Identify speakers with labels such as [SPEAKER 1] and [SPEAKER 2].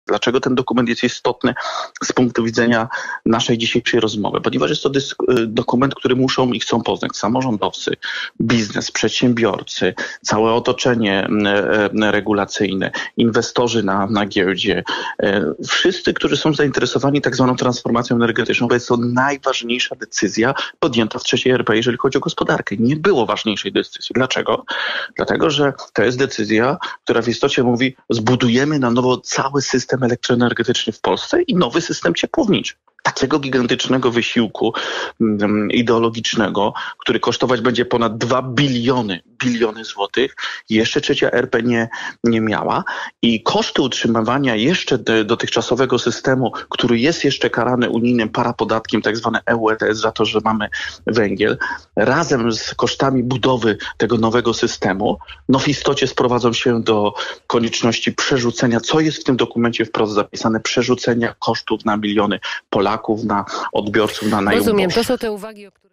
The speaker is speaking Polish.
[SPEAKER 1] Dlaczego ten dokument jest istotny z punktu widzenia naszej dzisiejszej rozmowy? Ponieważ jest to dokument, który muszą i chcą poznać samorządowcy, biznes, przedsiębiorcy, całe otoczenie regulacyjne, inwestorzy na giełdzie, wszyscy, którzy są zainteresowani tak zwaną transformacją energetyczną, bo jest to najważniejsza decyzja podjęta w III RP, jeżeli chodzi o gospodarkę. Nie było ważniejszej decyzji. Dlaczego? Dlatego, że to jest decyzja, która w istocie mówi, zbudujemy na nowo cały system elektroenergetyczny w Polsce i nowy system ciepłowniczy. Takiego gigantycznego wysiłku ideologicznego, który kosztować będzie ponad 2 biliony złotych, jeszcze trzecia RP nie miała i koszty utrzymywania jeszcze dotychczasowego systemu, który jest jeszcze karany unijnym parapodatkiem, tak zwane EU ETS za to, że mamy węgiel, razem z kosztami budowy tego nowego systemu, w istocie sprowadzą się do konieczności przerzucenia, co jest w tym dokumencie wprost zapisane, przerzucenia kosztów na miliony Polaków, na odbiorców, na najuboższych.
[SPEAKER 2] Rozumiem, to są te uwagi, o których